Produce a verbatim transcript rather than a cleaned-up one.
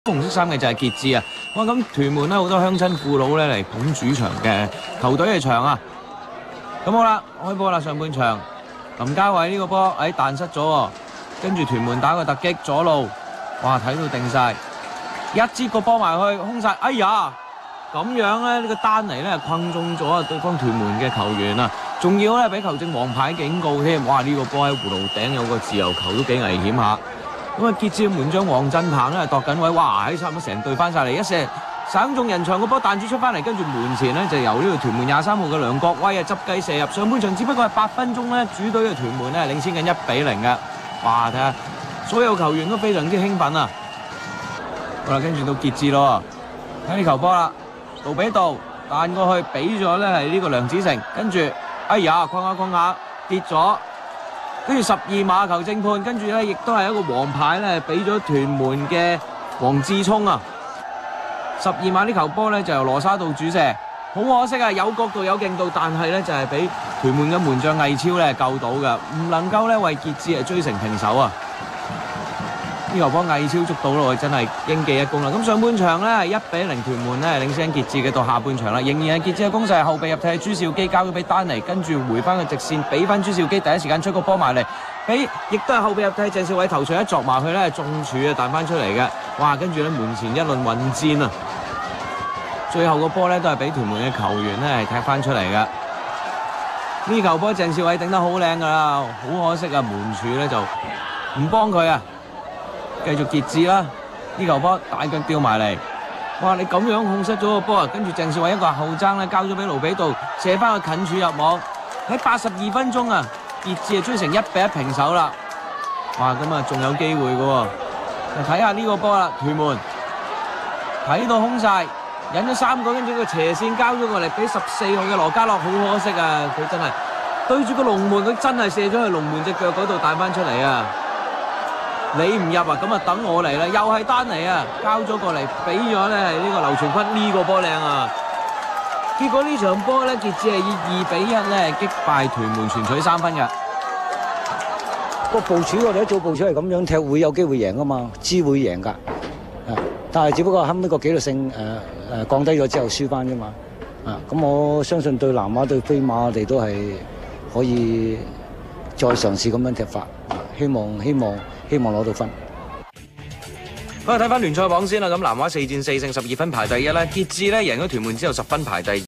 紅色衫嘅就係傑志啊！哇，咁屯門咧好多鄉親父老咧嚟捧主場嘅球隊嘅場啊！咁好啦，開波啦，上半場林家偉呢個波喺彈失咗，跟住屯門打個突擊左路，哇睇到定晒，一接個波埋去空晒，哎呀！咁樣咧呢個丹尼咧困中咗對方屯門嘅球員啊，仲要咧俾球證黃牌警告添，哇！呢個波喺葫蘆頂有個自由球都幾危險下。咁啊，傑志嘅門將黃振鵬咧度緊位，哇！喺差唔多成隊翻晒嚟，一射省中人牆個波彈住出翻嚟，跟住門前呢就由呢個屯門廿三號嘅梁國威啊執雞射入。上半場只不過係八分鐘咧，主隊嘅屯門咧領先緊一比零嘅。哇！睇下所有球員都非常之興奮啊！好啦，跟住到傑志咯，睇呢球波啦，杜比道彈過去俾咗咧係呢個梁子成，跟住哎呀框下框下跌咗。跟住十二碼球正判，跟住咧亦都係一個黃牌咧，俾咗屯門嘅黃志聰啊！十二碼呢球波咧就由羅沙道主射，好可惜啊！有角度有勁度，但係咧就係俾屯門嘅門將魏超咧救到嘅，唔能夠咧為傑志係追成平手啊！呢球波魏超捉到咯，真係應記一功啦！咁上半場咧係一比零屯門咧領先傑志嘅，到下半場啦，仍然係傑志嘅攻勢，後備入替朱兆基交咗俾丹尼，跟住回翻個直線俾翻朱兆基，第一時間出個波埋嚟，俾亦都係後備入替鄭少偉頭槌一鑿埋去咧中柱啊彈翻出嚟嘅，哇！跟住咧門前一輪混戰啊，最後個波咧都係俾屯門嘅球員咧係踢翻出嚟嘅。呢球波鄭少偉頂得好靚噶啦，好可惜啊門柱咧就唔幫佢啊！繼續傑志啦！呢球波大腳吊埋嚟，哇！你咁樣控失咗個波啊！跟住鄭少偉一個後爭咧，交咗俾盧比道，射翻個近柱入網。喺八十二分鐘啊，傑志啊追成一比一平手啦！哇！咁啊仲有機會嘅喎，睇下呢個波啦，屯門睇到空晒，引咗三個，跟住個斜線交咗過嚟俾十四號嘅羅家樂，好可惜啊！佢真係對住個龍門，佢真係射咗去龍門隻腳嗰度彈翻出嚟啊！你唔入啊，咁啊等我嚟啦，又係丹尼啊，交咗過嚟，俾咗咧係呢個劉傳坤，呢個波靚啊！結果呢場波咧，傑志係以二比一咧擊敗屯門，全取三分嘅。 個部署我哋一早部署係咁樣踢，會有機會贏噶嘛，知會贏㗎。啊，但係只不過後尾個紀律性誒誒、呃、降低咗之後輸翻啫嘛。啊，咁我相信對南華對飛馬我哋都係可以再嘗試咁樣踢法，啊、希望希望。希望攞到分。 好，睇翻聯賽榜先啦。咁南華四戰四勝十二分排第一啦，傑志咧贏咗屯門之後十分排第二。